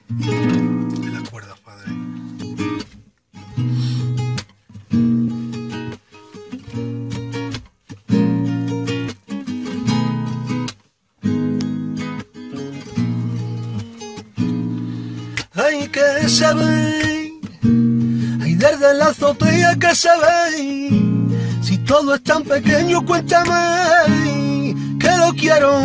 De las cuerdas, padre. Ay, que se ve, ay, desde la azotea que se ve. Si todo es tan pequeño, cuéntame, que lo quiero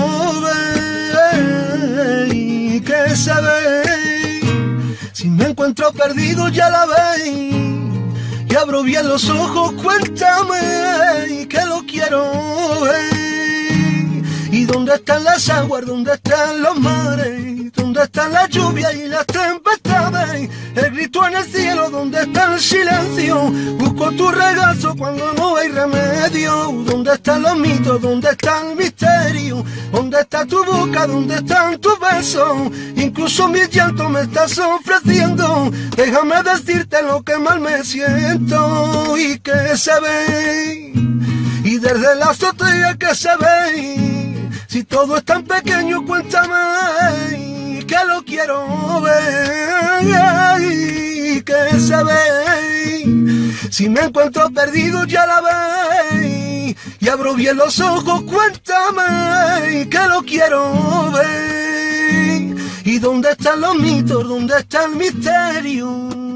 ver. Que se ve, si me encuentro perdido ya la veis. Y abro bien los ojos, cuéntame, que lo quiero ver. ¿Y dónde están las aguas? ¿Dónde están los mares? ¿Dónde están las lluvias y las tempestades? El grito en el cielo, ¿dónde está el silencio? Busco tu regazo cuando no hay remedio. ¿Dónde están los mitos? ¿Dónde está el misterio? ¿Dónde está tu boca? ¿Dónde están tus besos? Incluso mi llanto me estás ofreciendo. Déjame decirte lo que mal me siento. Y que se ve, y desde la azotea que se ve. Si todo es tan pequeño, cuéntame, que lo quiero ver. Que se ve, si me encuentro perdido ya la veis. Y abro bien los ojos, cuéntame, que lo quiero ver. ¿Y dónde están los mitos? ¿Dónde está el misterio?